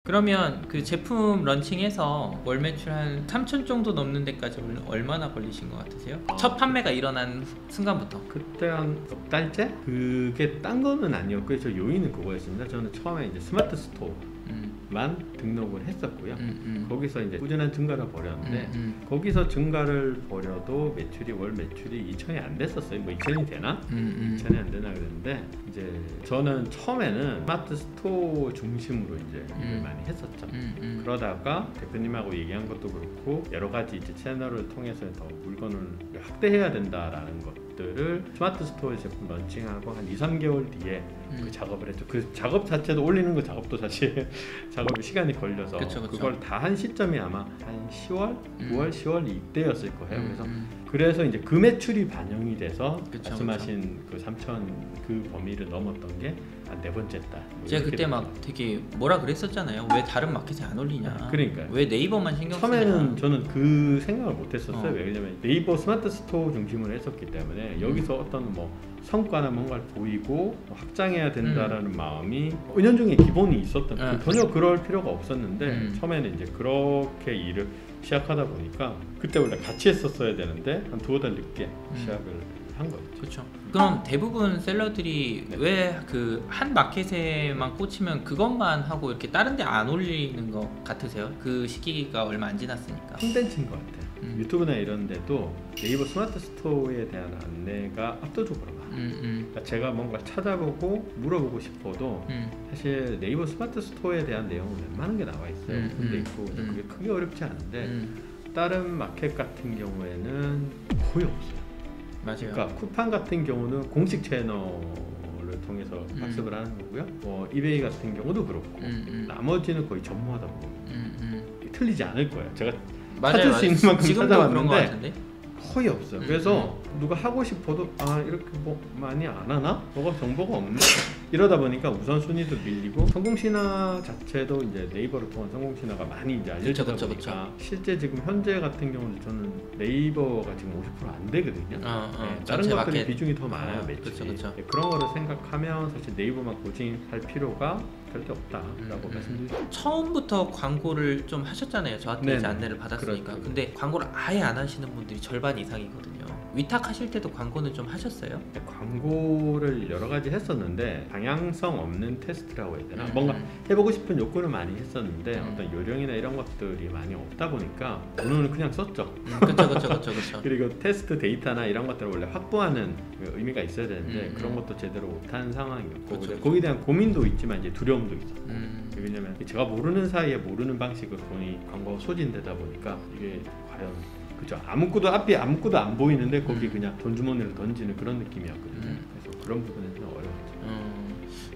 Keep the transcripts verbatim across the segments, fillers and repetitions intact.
그러면 그 제품 런칭해서 월 매출 한 삼천 정도 넘는 데까지 얼마나 걸리신 것 같으세요? 아, 첫 판매가 일어난 순간부터. 그때 한 넉 달째? 그게 딴 거는 아니었고요. 저 요인은 그거였습니다. 저는 처음에 이제 스마트 스토어 만 등록을 했었고요. 음, 음. 거기서 이제 꾸준한 증가를 벌였는데 음, 음. 거기서 증가를 벌여도 매출이 월 매출이 이천이 안 됐었어요. 뭐 이천이 되나? 음, 음. 이천이 안 되나 그랬는데 이제 저는 처음에는 스마트 스토어 중심으로 이제 일을 음. 많이 했었죠. 음, 음. 그러다가 대표님하고 얘기한 것도 그렇고 여러 가지 이제 채널을 통해서 더 물건을 확대해야 된다라는 것들을 스마트 스토어 제품 런칭하고 한 이, 삼 개월 뒤에 음. 그 작업을 했죠. 그 작업 자체도 올리는 거 작업도 사실 작업이 시간이 걸려서 그쵸, 그쵸. 그걸 다 한 시점이 아마 한 시월, 구월, 시월 이때였을 거예요. 음, 그래서 음. 그래서 이제 그 매출이 반영이 돼서 그쵸, 말씀하신 그 삼천 그 범위를 넘었던 게 한 네 번째 달. 뭐 제가 이렇게 그때 됐죠. 막 되게 뭐라 그랬었잖아요. 왜 다른 마켓에 안 올리냐. 그러니까요. 왜 네이버만 신경 쓰냐. 처음에는 저는 그 생각을 못했었어요. 어. 왜냐면 네이버 스마트 스토어 중심으로 했었기 때문에 여기서 어떤 뭐 성과나 뭔가를 보이고 확장해야 된다라는 음. 마음이 은연중에 기본이 있었던 음. 전혀 그럴 필요가 없었는데 음. 처음에는 이제 그렇게 일을 시작하다 보니까 그때 원래 같이 했었어야 되는데 한 두어 달 늦게 음. 시작을 한 거죠. 그렇죠. 그럼 대부분 셀러들이 네. 왜 그 한 마켓에만 꽂히면 그것만 하고 이렇게 다른 데 안 올리는 것 같으세요? 그 시기가 얼마 안 지났으니까. 콘텐츠인 것 같아요. 음. 유튜브나 이런 데도 네이버 스마트 스토어에 대한 안내가 압도적으로 많아요. 음, 음, 그러니까 제가 뭔가 찾아보고 물어보고 싶어도 음. 사실 네이버 스마트 스토어에 대한 내용은 웬만한 게 나와 있어요. 음, 근데 음, 있고 그래서 음. 그게 크게 어렵지 않은데 음. 다른 마켓 같은 경우에는 거의 없어요. 맞아요. 그러니까 쿠팡 같은 경우는 공식 채널을 통해서 음. 학습을 하는 거고요. 뭐 이베이 같은 경우도 그렇고 음, 음. 나머지는 거의 전무하다 보니 음, 음. 틀리지 않을 거예요. 제가 맞아요, 찾을 수 맞아요. 있는 만큼 지금도 그런 것 찾아봤는데 같은데. 거의 없어요. 음, 그래서 누가 하고 싶어도 아 이렇게 뭐 많이 안 하나? 뭐가 정보가 없네? 이러다 보니까 우선순위도 밀리고 성공신화 자체도 이제 네이버를 통한 성공신화가 많이 이제 알려지다 그쵸, 그쵸, 보니까 실제 지금 현재 같은 경우는 저는 네이버가 지금 오십 퍼센트 안 되거든요. 어, 어, 네, 다른 전체 것들이 마켓. 비중이 더 많아요. 어, 매출이. 그쵸, 그쵸. 네, 그런 거를 생각하면 사실 네이버만 고집할 필요가 절대 없다라고 음, 말씀드리죠. 처음부터 광고를 좀 하셨잖아요. 저한테 네네. 이제 안내를 받았으니까. 그렇죠. 근데 광고를 아예 안 하시는 분들이 절반 이상이거든요. 위탁하실 때도 광고는 좀 하셨어요? 네, 광고를 여러 가지 했었는데 방향성 없는 테스트라고 해야 되나? 음, 뭔가 음. 해보고 싶은 욕구는 많이 했었는데 음. 어떤 요령이나 이런 것들이 많이 없다 보니까 오늘은 그냥 썼죠. 음, 그쵸, 그쵸, 그쵸, 그쵸. 그리고 테스트 데이터나 이런 것들을 원래 확보하는 그 의미가 있어야 되는데 음, 그런 음. 것도 제대로 못한 상황이었고 그쵸, 근데 그쵸. 거기에 대한 고민도 있지만 이제 두려움도 있어. 음. 왜냐면 제가 모르는 사이에 모르는 방식으로 돈이 광고가 소진되다 보니까 이게 과연 그죠 아무것도 앞이 아무것도 안 보이는데 거기 음. 그냥 돈 주머니를 던지는 그런 느낌이었거든요. 음. 그래서 그런 부분에서는 어려웠죠. 음,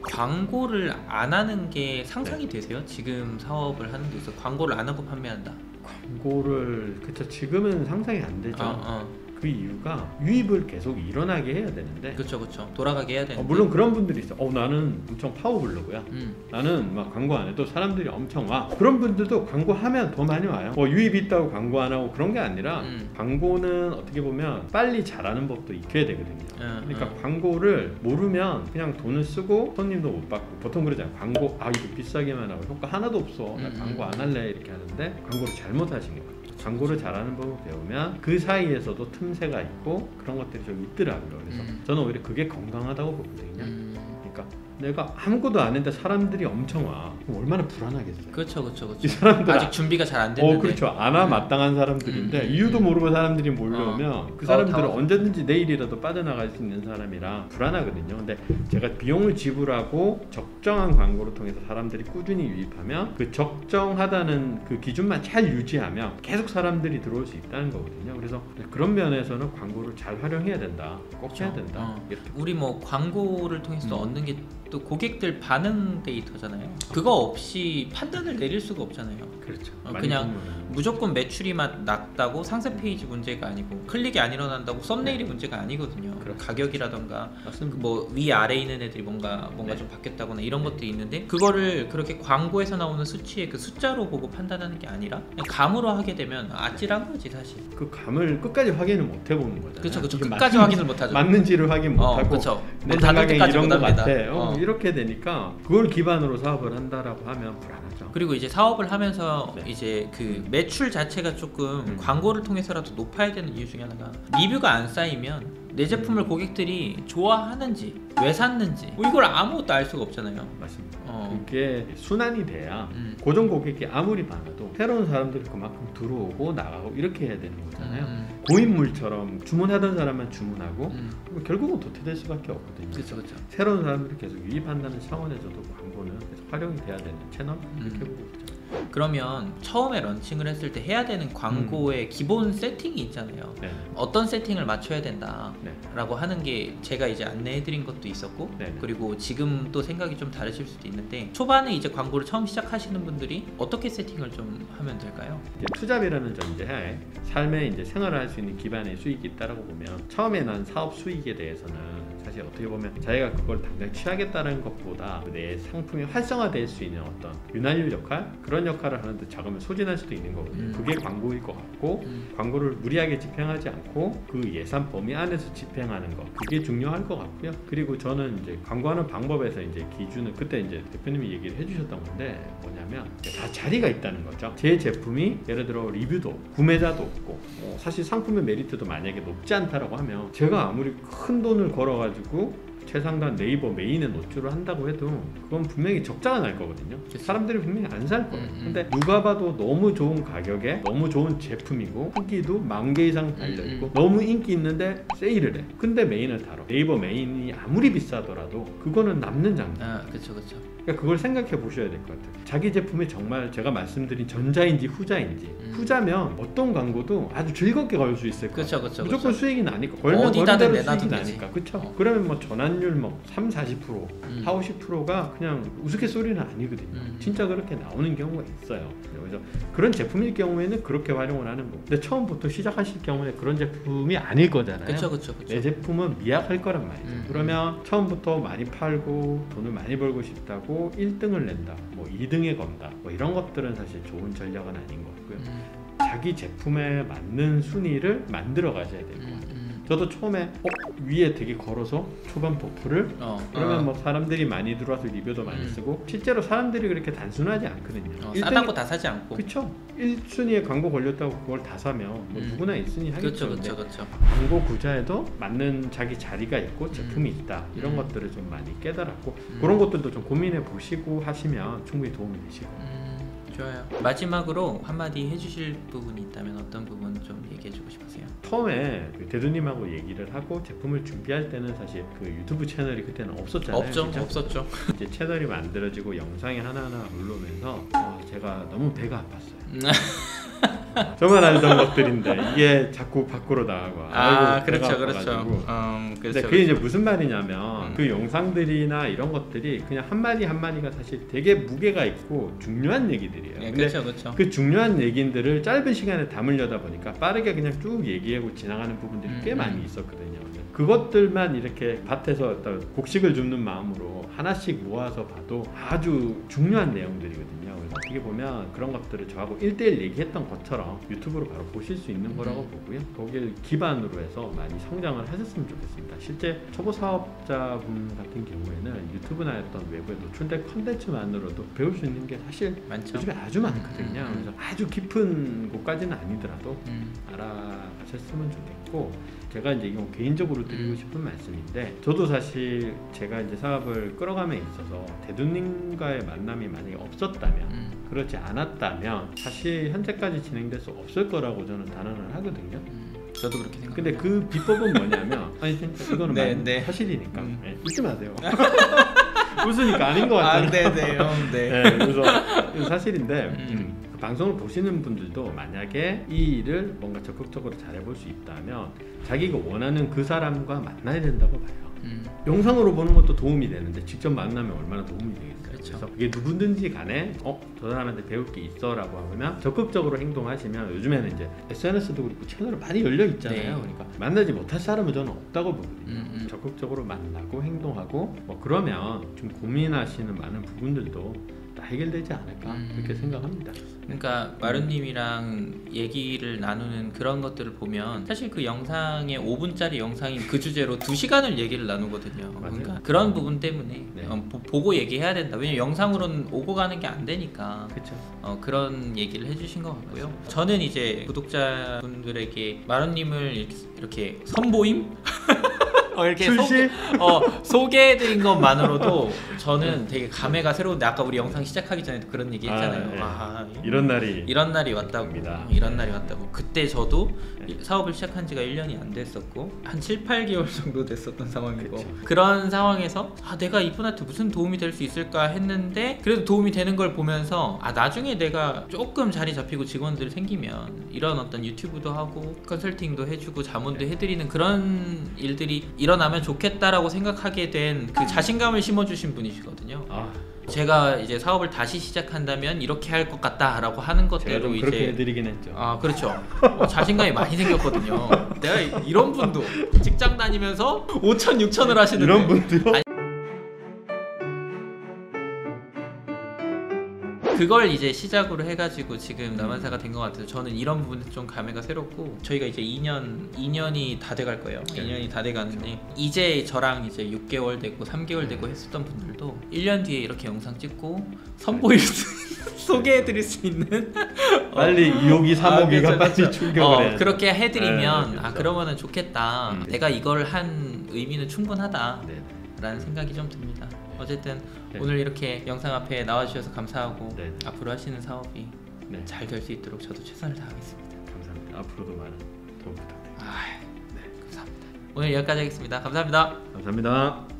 광고를 안 하는 게 상상이 되세요? 지금 사업을 하는 데 있어 광고를 안 하고 판매한다. 광고를 그쵸 지금은 상상이 안 되죠. 어, 어. 그 이유가 유입을 계속 일어나게 해야 되는데 그쵸, 그쵸. 돌아가게 해야 어, 되는데. 물론 그런 분들이 있어. 어 나는 엄청 파워블로그야. 음. 나는 막 광고 안 해도 사람들이 엄청 와. 그런 분들도 광고하면 더 많이 와요. 뭐 유입 있다고 광고 안 하고 그런 게 아니라 음. 광고는 어떻게 보면 빨리 잘하는 법도 익혀야 되거든요. 음, 그러니까 음. 광고를 모르면 그냥 돈을 쓰고 손님도 못 받고 보통 그러잖아요. 광고 아 이거 비싸게만 하고 효과 하나도 없어. 나 음, 광고 음. 안 할래 이렇게 하는데 광고를 잘못 하신 거예요. 광고를 잘하는 법을 배우면 그 사이에서도 틈새가 있고 그런 것들이 좀 있더라고요. 그래서 음. 저는 오히려 그게 건강하다고 보거든요. 음. 그러니까 내가 아무것도 안 했는데 사람들이 엄청 와. 그럼 얼마나 불안하겠어요. 그쵸, 그쵸, 이 그쵸. 사람들 아직 준비가 잘 안 됐는데. 어 그렇죠. 안와 마땅한 사람들인데 음, 음, 이유도 음. 모르고 사람들이 몰려오면 그 사람들은 당황- 언제든지 내일이라도 빠져나갈 수 있는 사람이라 불안하거든요. 근데 제가 비용을 지불하고 적정한 광고를 통해서 사람들이 꾸준히 유입하면 그 적정하다는 그 기준만 잘 유지하면 계속 사람들이 들어올 수 있다는 거거든요. 그래서 그런 면에서는 광고를 잘 활용해야 된다. 꼭 그쵸. 해야 된다. 어. 이렇게. 우리 뭐 광고를 통해서 음. 얻는 게 또 고객들 반응 데이터잖아요. 그거 없이 판단을 내릴 수가 없잖아요. 그렇죠. 어, 많이 그냥 보면은. 무조건 매출이만 낮다고 상세 페이지 문제가 아니고 클릭이 안 일어난다고 썸네일이 네. 문제가 아니거든요. 그렇죠. 가격이라던가 맞습니다. 뭐 위 아래 있는 애들이 뭔가 뭔가 네. 좀 바뀌었다거나 이런 네. 것들이 있는데 그거를 그렇게 광고에서 나오는 수치의 그 숫자로 보고 판단하는 게 아니라 그냥 감으로 하게 되면 아찔한 거지 사실. 그 감을 끝까지 확인을 못 해보는 거잖아요. 그쵸, 그쵸. 이게 끝까지 맞는지- 확인을 못 하죠. 맞는지를 확인 못 어, 하고 그쵸. 내 문 닫을 생각에 때까지 이런 못 것 합니다. 같아. 어, 어. 이렇게 되니까 그걸 기반으로 사업을 한다라고 하면 불안하죠. 거죠. 그리고 이제 사업을 하면서 이제 그 매출 자체가 조금 음. 광고를 통해서라도 높아야 되는 이유 중에 하나가 리뷰가 안 쌓이면 내 제품을 고객들이 좋아하는지 왜 샀는지 뭐 이걸 아무것도 알 수가 없잖아요. 맞습니다. 어. 그게 순환이 돼야 음. 고정 고객이 아무리 많아도 새로운 사람들이 그만큼 들어오고 나가고 이렇게 해야 되는 거잖아요. 음. 고인물처럼 주문하던 사람만 주문하고 음. 그럼 결국은 도태될 수밖에 없거든요. 그렇죠, 그렇죠. 새로운 사람들이 계속 유입한다는 차원에서도 광고는 계속 활용이 돼야 되는 채널 이렇게 음. 보고 있죠. 그러면 처음에 런칭을 했을 때 해야 되는 광고의 기본 세팅이 있잖아요. 네. 어떤 세팅을 맞춰야 된다라고 네. 하는 게 제가 이제 안내해드린 것도 있었고 네. 그리고 지금 또 생각이 좀 다르실 수도 있는데 초반에 이제 광고를 처음 시작하시는 분들이 어떻게 세팅을 좀 하면 될까요? 이제 투잡이라는 전제하에 삶에 이제 생활을 할 수 있는 기반의 수익이 있다라고 보면 처음에 난 사업 수익에 대해서는 사실 어떻게 보면 자기가 그걸 당장 취하겠다는 것보다 내 상품이 활성화될 수 있는 어떤 윤활유 역할 그런 역할을 하는데 자금을 소진할 수도 있는 거거든요. 음. 그게 광고일 것 같고 음. 광고를 무리하게 집행하지 않고 그 예산 범위 안에서 집행하는 것 그게 중요할 것 같고요. 그리고 저는 이제 광고하는 방법에서 이제 기준은 그때 이제 대표님이 얘기를 해주셨던 건데 뭐냐면 다 자리가 있다는 거죠. 제 제품이 예를 들어 리뷰도 없고, 구매자도 없고 어, 사실 상품의 메리트도 만약에 높지 않다라고 하면 제가 아무리 큰 돈을 걸어가지고 최상단 네이버 메인에 노출을 한다고 해도 그건 분명히 적자가 날 거거든요. 사람들이 분명히 안 살 거예요. 음, 음. 근데 누가 봐도 너무 좋은 가격에 너무 좋은 제품이고 후기도 만 개 이상 달려있고 음, 음. 너무 인기 있는데 세일을 해. 근데 메인을 다뤄. 네이버 메인이 아무리 비싸더라도 그거는 남는 장면. 아, 그렇죠, 그렇죠. 그러니까 그걸 생각해 보셔야 될 것 같아요. 자기 제품이 정말 제가 말씀드린 전자인지 후자인지 음. 후자면 어떤 광고도 아주 즐겁게 걸 수 있을 거예요. 그렇죠, 그렇죠. 무조건 그렇죠. 수익이 나니까 걸면 어디다든 걸은 대로 내놔도 수익이 되지. 나니까 그렇죠. 어. 그러면 뭐 전환율 뭐 삼, 사십 퍼센트, 음. 사, 오십 퍼센트가 그냥 우스갯소리는 아니거든요. 음. 진짜 그렇게 나오는 경우가 있어요. 그래서 그런 제품일 경우에는 그렇게 활용을 하는 거고 근데 처음부터 시작하실 경우에 그런 제품이 아닐 거잖아요. 그렇죠, 그렇죠, 그렇죠. 내 제품은 미약할 거란 말이죠. 음, 그러면 처음부터 많이 팔고 돈을 많이 벌고 싶다고 일 등을 낸다, 뭐 이 등에 건다, 뭐 이런 것들은 사실 좋은 전략은 아닌 것 같고요. 음, 자기 제품에 맞는 순위를 만들어 가셔야 될 것 같아요. 음, 음. 저도 처음에 어, 위에 되게 걸어서 초반 버프를 어, 그러면 어. 뭐 사람들이 많이 들어와서 리뷰도 많이 음. 쓰고 실제로 사람들이 그렇게 단순하지 않거든요. 어, 일 등이- 싸다고 다 사지 않고. 그쵸. 일 순위에 광고 걸렸다고 그걸 다 사면 뭐 음. 누구나 일 순위 하겠죠. 그렇죠, 근데 그렇죠, 그렇죠. 광고 구자에도 맞는 자기 자리가 있고 제품이 있다 이런 음. 것들을 좀 많이 깨달았고 음. 그런 것들도 좀 고민해 보시고 하시면 충분히 도움이 되시고 음, 좋아요. 마지막으로 한마디 해주실 부분이 있다면 어떤 부분 좀 얘기해주고 싶으세요? 처음에 그 대두님하고 얘기를 하고 제품을 준비할 때는 사실 그 유튜브 채널이 그때는 없었잖아요. 없죠, 그죠? 없었죠. 이제 채널이 만들어지고 영상이 하나하나 올라오면서 어, 제가 너무 배가 아팠어요. 음. 저만 알던 것들인데 이게 자꾸 밖으로 나가고 아, 아이고, 배가 그렇죠, 그렇죠. 아파가지고. 음, 근데 그렇죠. 그게 이제 무슨 말이냐면 음. 그 영상들이나 이런 것들이 그냥 한마디 한마디가 사실 되게 무게가 있고 중요한 얘기들이에요. 네, 근데 그렇죠, 그렇죠. 그 중요한 얘기들을 짧은 시간에 담으려다 보니까 빠르게 그냥 쭉 얘기하고 지나가는 부분들이 꽤 음, 많이 음. 있었거든요. 그것들만 이렇게 밭에서 어떤 곡식을 줍는 마음으로 하나씩 모아서 봐도 아주 중요한 내용들이거든요. 그래서 어떻게 보면 그런 것들을 저하고 일 대일 얘기했던 것처럼 유튜브로 바로 보실 수 있는 거라고 보고요. 거기를 기반으로 해서 많이 성장을 하셨으면 좋겠습니다. 실제 초보 사업자분 같은 경우에는 유튜브나 어떤 외부에 노출된 콘텐츠만으로도 배울 수 있는 게 사실 많죠. 요즘에 아주 많거든요. 음, 음. 그래서 아주 깊은 곳까지는 아니더라도 음, 알아가셨으면 좋겠고 제가 이제 이건 개인적으로 드리고 음. 싶은 말씀인데 저도 사실 제가 이제 사업을 끌어감에 있어서 대두님과의 만남이 만약에 없었다면 음, 그렇지 않았다면 사실 현재까지 진행될 수 없을 거라고 저는 단언을 하거든요. 음. 저도 그렇게 생각합니다. 근데 그 비법은 뭐냐면 아니 진짜 이거는 네, 말- 네. 사실이니까 음. 네, 웃지 마세요. 웃으니까 아닌 것 아, 같잖아요. 네, 네, 형, 네. 네, 그래서 이거 사실인데 음. 음, 그 방송을 보시는 분들도 만약에 이 일을 뭔가 적극적으로 잘해볼 수 있다면 자기가 원하는 그 사람과 만나야 된다고 봐요. 음, 영상으로 보는 것도 도움이 되는데 직접 만나면 얼마나 도움이 되겠어요. 그렇죠. 그래서 그게 누구든지 간에 어? 저 사람한테 배울 게 있어라고 하면 적극적으로 행동하시면 요즘에는 이제 에스엔에스도 그렇고 채널이 많이 열려 있잖아요. 네. 그러니까 만나지 못할 사람은 저는 없다고 보거든요. 음, 음. 적극적으로 만나고 행동하고 뭐 그러면 좀 고민하시는 많은 부분들도 다 해결되지 않을까 음. 그렇게 생각합니다. 그러니까 마루님이랑 얘기를 나누는 그런 것들을 보면 사실 그 영상의 오 분짜리 영상인 그 주제로 두 시간을 얘기를 나누거든요. 맞아요. 그러니까 그런 부분 때문에 네. 어, 보, 보고 얘기해야 된다. 왜냐면 영상으로는 오고 가는 게 안 되니까 그렇죠. 어, 그런 얘기를 해주신 것 같고요. 저는 이제 구독자분들에게 마루님을 이렇게, 이렇게 선보임? 어, 이렇게 출시? 소개, 어, 소개해드린 것만으로도 저는 되게 감회가 새로운데 아까 우리 영상 시작하기 전에도 그런 얘기 했잖아요. 아, 네. 아, 이런 날이 이런 날이 왔다고 옵니다. 이런 날이 왔다고 그때 저도 네. 사업을 시작한 지가 일 년이 안 됐었고 한 칠, 팔 개월 정도 됐었던 상황이고 그쵸. 그런 상황에서 아 내가 이분한테 무슨 도움이 될 수 있을까 했는데 그래도 도움이 되는 걸 보면서 아 나중에 내가 조금 자리 잡히고 직원들이 생기면 이런 어떤 유튜브도 하고 컨설팅도 해주고 자문도 해드리는 그런 일들이 일어나면 좋겠다라고 생각하게 된 그 자신감을 심어주신 분이시거든요. 아, 제가 이제 사업을 다시 시작한다면 이렇게 할 것 같다라고 하는 제가 것대로 좀 그렇게 이제 해드리긴 했죠. 아 그렇죠. 어, 자신감이 많이 생겼거든요. 내가 이런 분도 직장 다니면서 오천, 육천을 하시는데 이런 분도요? 아니, 그걸 이제 시작으로 해가지고 지금 남한사가 된 것 같아서 저는 이런 부분에 좀 감회가 새롭고 저희가 이제 이 년, 이 년이 다 돼갈 거예요. 네. 이 년이 다 돼가는데 이제 저랑 이제 육 개월 되고 삼 개월 되고 했었던 분들도 일 년 뒤에 이렇게 영상 찍고 선보일 수 소개해드릴 수 있는 빨리 이호기 삼호기가 아, 그렇죠, 빨리 그렇죠. 충격을 어, 해야 그렇게 해드리면 네, 아 그렇죠. 그러면은 좋겠다. 음. 내가 이걸 한 의미는 충분하다. 네. 라는 생각이 좀 듭니다. 어쨌든 네. 오늘 이렇게 영상 앞에 나와주셔서 감사하고 네. 앞으로 하시는 사업이 네. 잘 될 수 있도록 저도 최선을 다하겠습니다. 감사합니다. 앞으로도 많은 도움 부탁드립니다. 아, 네, 감사합니다. 오늘 여기까지 하겠습니다. 감사합니다. 감사합니다.